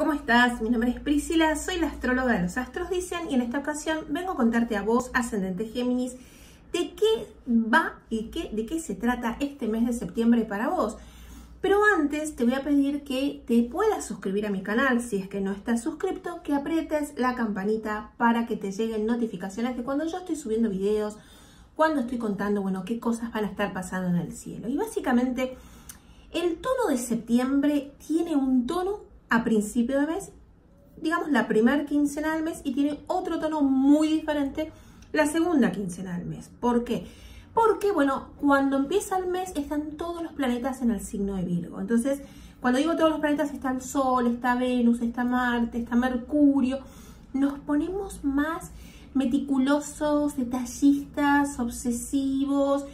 ¿Cómo estás? Mi nombre es Priscila, soy la astróloga de Los Astros Dicen y en esta ocasión vengo a contarte a vos, ascendente Géminis, de qué va y de qué se trata este mes de septiembre para vos. Pero antes te voy a pedir que te puedas suscribir a mi canal, si es que no estás suscrito, que aprietes la campanita para que te lleguen notificaciones de cuando yo estoy subiendo videos, cuando estoy contando, bueno, qué cosas van a estar pasando en el cielo. Y básicamente, el tono de septiembre tiene un tono a principio de mes, digamos la primera quincena del mes, y tiene otro tono muy diferente la segunda quincena del mes. ¿Por qué? Porque, bueno, cuando empieza el mes están todos los planetas en el signo de Virgo. Entonces, cuando digo todos los planetas, está el Sol, está Venus, está Marte, está Mercurio. Nos ponemos más meticulosos, detallistas, obsesivos,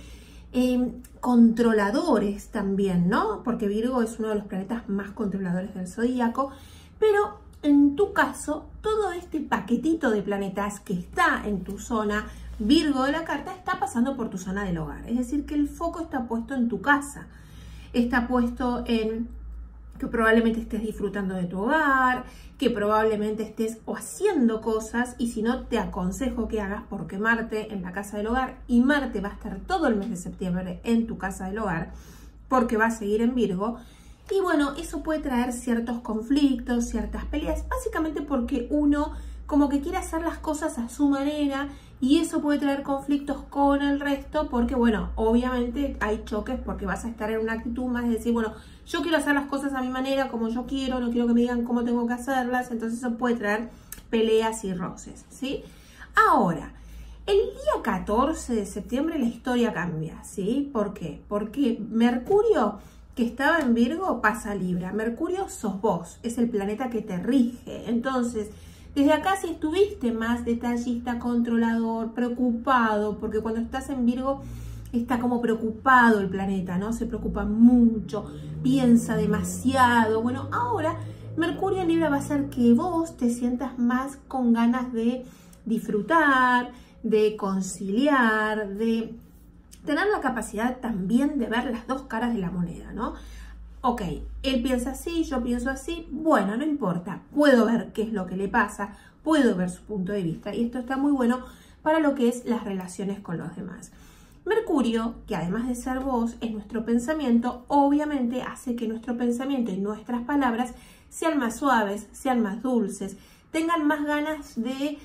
controladores también, ¿no? Porque Virgo es uno de los planetas más controladores del zodíaco. Pero en tu caso, todo este paquetito de planetas que está en tu zona Virgo de la carta está pasando por tu zona del hogar. Es decir, que el foco está puesto en tu casa. Está puesto en que probablemente estés disfrutando de tu hogar, que probablemente estés o haciendo cosas, y si no, te aconsejo que hagas, porque Marte en la casa del hogar, y Marte va a estar todo el mes de septiembre en tu casa del hogar, porque va a seguir en Virgo. Y bueno, eso puede traer ciertos conflictos, ciertas peleas, básicamente porque uno como que quiere hacer las cosas a su manera, y eso puede traer conflictos con el resto, porque bueno, obviamente hay choques porque vas a estar en una actitud más de decir, bueno, yo quiero hacer las cosas a mi manera, como yo quiero, no quiero que me digan cómo tengo que hacerlas. Entonces eso puede traer peleas y roces, ¿sí? Ahora, el día 14 de septiembre la historia cambia, ¿sí? ¿Por qué? Porque Mercurio, que estaba en Virgo, pasa a Libra. Mercurio sos vos, es el planeta que te rige. Entonces, desde acá, si estuviste más detallista, controlador, preocupado, porque cuando estás en Virgo está como preocupado el planeta, ¿no? Se preocupa mucho, piensa demasiado. Bueno, ahora Mercurio en Libra va a hacer que vos te sientas más con ganas de disfrutar, de conciliar, de tener la capacidad también de ver las dos caras de la moneda, ¿no? Ok, él piensa así, yo pienso así, bueno, no importa, puedo ver qué es lo que le pasa, puedo ver su punto de vista, y esto está muy bueno para lo que es las relaciones con los demás. Mercurio, que además de ser voz, es nuestro pensamiento, obviamente hace que nuestro pensamiento y nuestras palabras sean más suaves, sean más dulces, tengan más ganas de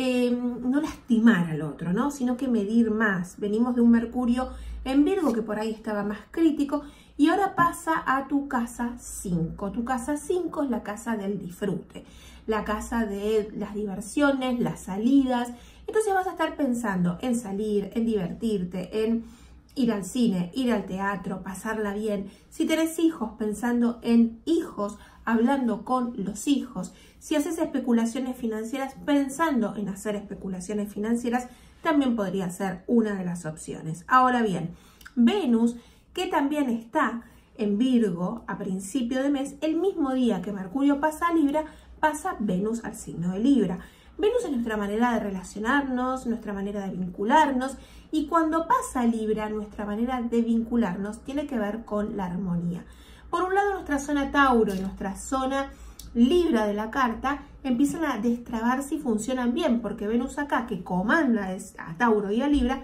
no lastimar al otro, ¿no? Sino que medir más. Venimos de un Mercurio en Virgo que por ahí estaba más crítico, y ahora pasa a tu casa 5. Tu casa 5 es la casa del disfrute, la casa de las diversiones, las salidas. Entonces vas a estar pensando en salir, en divertirte, en ir al cine, ir al teatro, pasarla bien. Si tenés hijos, pensando en hijos, hablando con los hijos. Si haces especulaciones financieras, pensando en hacer especulaciones financieras, también podría ser una de las opciones. Ahora bien, Venus, que también está en Virgo a principio de mes, el mismo día que Mercurio pasa a Libra, pasa Venus al signo de Libra. Venus es nuestra manera de relacionarnos, nuestra manera de vincularnos, y cuando pasa a Libra, nuestra manera de vincularnos tiene que ver con la armonía. Por un lado, nuestra zona Tauro y nuestra zona Libra de la carta empiezan a destrabarse y funcionan bien, porque Venus acá, que comanda a Tauro y a Libra,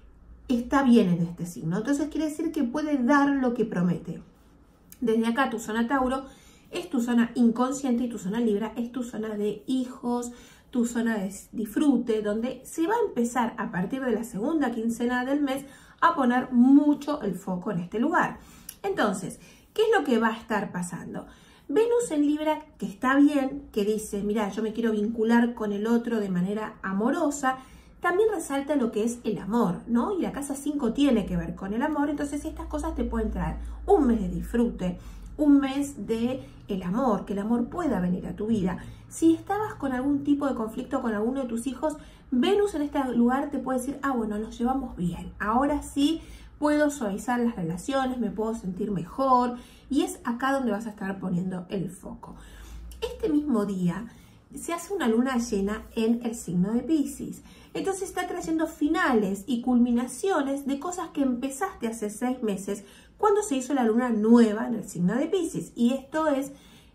está bien en este signo. Entonces quiere decir que puede dar lo que promete. Desde acá, tu zona Tauro es tu zona inconsciente y tu zona Libra es tu zona de hijos, tu zona de disfrute, donde se va a empezar a partir de la segunda quincena del mes a poner mucho el foco en este lugar. Entonces, ¿qué es lo que va a estar pasando? Venus en Libra, que está bien, que dice, mira, yo me quiero vincular con el otro de manera amorosa, también resalta lo que es el amor, ¿no? Y la casa 5 tiene que ver con el amor. Entonces estas cosas te pueden traer un mes de disfrute, un mes de el amor, que el amor pueda venir a tu vida. Si estabas con algún tipo de conflicto con alguno de tus hijos, Venus en este lugar te puede decir, ah, bueno, nos llevamos bien, ahora sí puedo suavizar las relaciones, me puedo sentir mejor, y es acá donde vas a estar poniendo el foco. Este mismo día se hace una luna llena en el signo de Piscis. Entonces está trayendo finales y culminaciones de cosas que empezaste hace 6 meses cuando se hizo la luna nueva en el signo de Piscis. Y esto es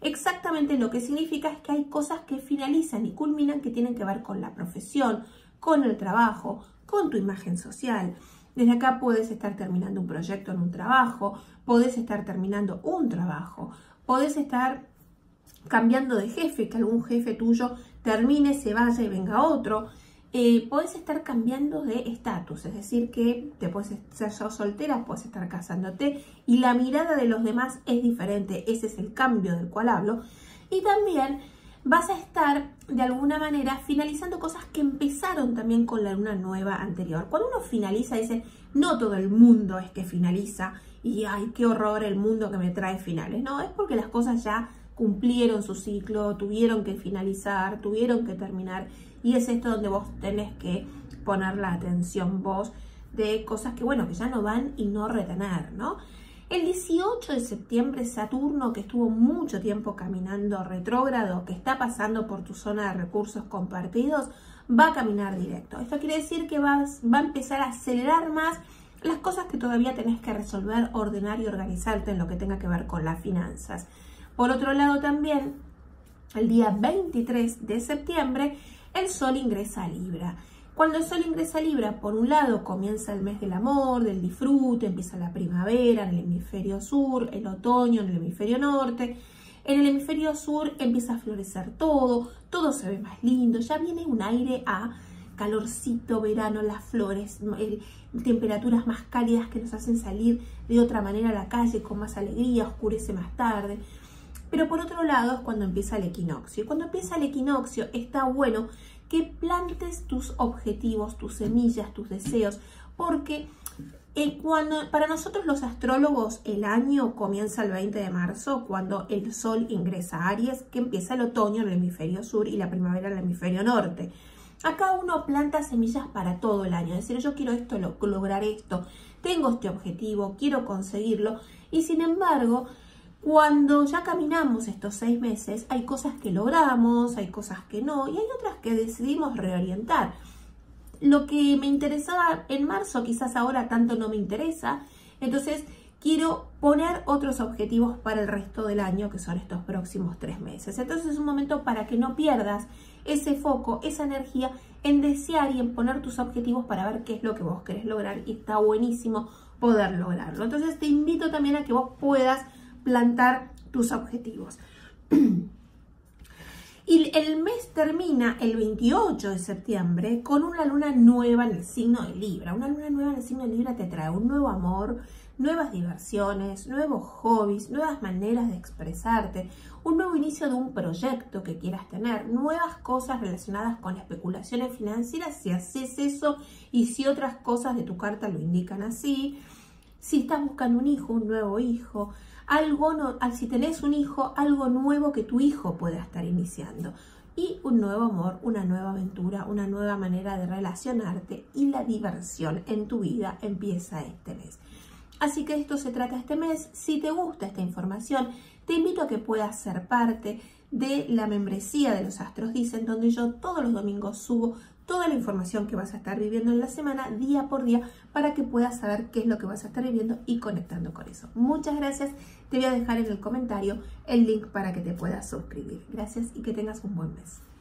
exactamente lo que significa es que hay cosas que finalizan y culminan que tienen que ver con la profesión, con el trabajo, con tu imagen social. Desde acá puedes estar terminando un proyecto en un trabajo, podés estar terminando un trabajo, podés estar cambiando de jefe, que algún jefe tuyo termine, se vaya y venga otro. Podés estar cambiando de estatus, es decir, que te puedes ser soltera, puedes estar casándote y la mirada de los demás es diferente. Ese es el cambio del cual hablo. Y también vas a estar de alguna manera finalizando cosas que empezaron también con la luna nueva anterior. Cuando uno finaliza, dice, no todo el mundo es que finaliza y ay, qué horror el mundo que me trae finales. No, es porque las cosas ya cumplieron su ciclo, tuvieron que finalizar, tuvieron que terminar. Y es esto donde vos tenés que poner la atención vos de cosas que, bueno, que ya no van y no retener, ¿no? El 18 de septiembre, Saturno, que estuvo mucho tiempo caminando retrógrado, que está pasando por tu zona de recursos compartidos, va a caminar directo. Esto quiere decir que va a empezar a acelerar más las cosas que todavía tenés que resolver, ordenar y organizarte en lo que tenga que ver con las finanzas. Por otro lado también, el día 23 de septiembre, el Sol ingresa a Libra. Cuando el Sol ingresa a Libra, por un lado comienza el mes del amor, del disfrute, empieza la primavera en el hemisferio sur, el otoño en el hemisferio norte. En el hemisferio sur empieza a florecer todo, todo se ve más lindo, ya viene un aire a calorcito, verano, las flores, temperaturas más cálidas que nos hacen salir de otra manera a la calle con más alegría, oscurece más tarde. Pero por otro lado es cuando empieza el equinoccio. Y cuando empieza el equinoccio está bueno que plantes tus objetivos, tus semillas, tus deseos, porque para nosotros los astrólogos el año comienza el 20 de marzo cuando el Sol ingresa a Aries, que empieza el otoño en el hemisferio sur y la primavera en el hemisferio norte. Acá uno planta semillas para todo el año, es decir, yo quiero esto, lograr esto, tengo este objetivo, quiero conseguirlo, y sin embargo, cuando ya caminamos estos 6 meses, hay cosas que logramos, hay cosas que no, y hay otras que decidimos reorientar. Lo que me interesaba en marzo, quizás ahora tanto no me interesa, entonces quiero poner otros objetivos para el resto del año, que son estos próximos 3 meses. Entonces es un momento para que no pierdas ese foco, esa energía en desear y en poner tus objetivos para ver qué es lo que vos querés lograr, y está buenísimo poder lograrlo. Entonces te invito también a que vos puedas plantar tus objetivos. Y el mes termina el 28 de septiembre con una luna nueva en el signo de Libra. Una luna nueva en el signo de Libra te trae un nuevo amor, nuevas diversiones, nuevos hobbies, nuevas maneras de expresarte, un nuevo inicio de un proyecto que quieras tener, nuevas cosas relacionadas con especulaciones financieras, si haces eso y si otras cosas de tu carta lo indican así. Si estás buscando un hijo, un nuevo hijo, si tenés un hijo, algo nuevo que tu hijo pueda estar iniciando. Y un nuevo amor, una nueva aventura, una nueva manera de relacionarte, y la diversión en tu vida empieza este mes. Así que de esto se trata este mes. Si te gusta esta información, te invito a que puedas ser parte de la membresía de Los Astros Dicen, donde yo todos los domingos subo toda la información que vas a estar viviendo en la semana, día por día, para que puedas saber qué es lo que vas a estar viviendo y conectando con eso. Muchas gracias. Te voy a dejar en el comentario el link para que te puedas suscribir. Gracias y que tengas un buen mes.